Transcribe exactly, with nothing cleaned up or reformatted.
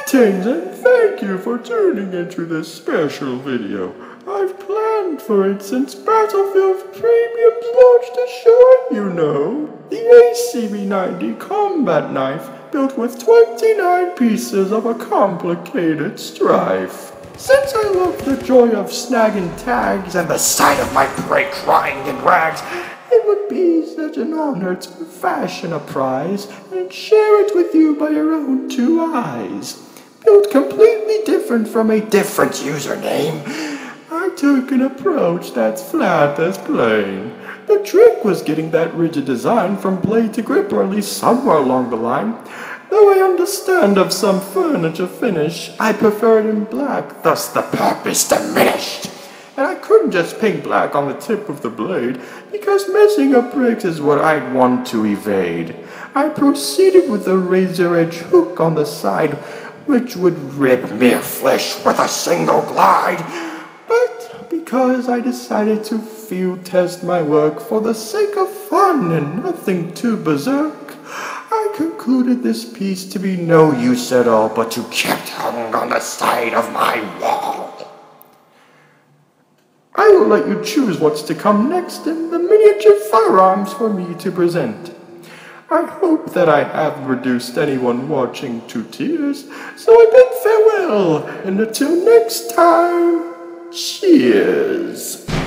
Greetings and thank you for tuning into this special video. I've planned for it since Battlefield Premium's launched a show, you know. The A C B ninety combat knife built with twenty-nine pieces of a complicated strife. Since I love the joy of snagging tags and the sight of my prey crying in rags, it would be such an honor to fashion a prize and share it with you by your own two eyes. Built completely different from a different username, I took an approach that's flat as plain. The trick was getting that rigid design from blade to grip, or at least somewhere along the line. Though I understand of some furniture finish, I prefer it in black, thus the purpose diminished. And I couldn't just paint black on the tip of the blade, because messing up bricks is what I'd want to evade. I proceeded with a razor edge hook on the side, which would rip mere flesh with a single glide. But because I decided to field test my work for the sake of fun and nothing too berserk, I concluded this piece to be no use at all, but to kept hung on the side of my wall. I will let you choose what's to come next in the miniature firearms for me to present. I hope that I haven't reduced anyone watching to tears, so I bid farewell, and until next time, cheers!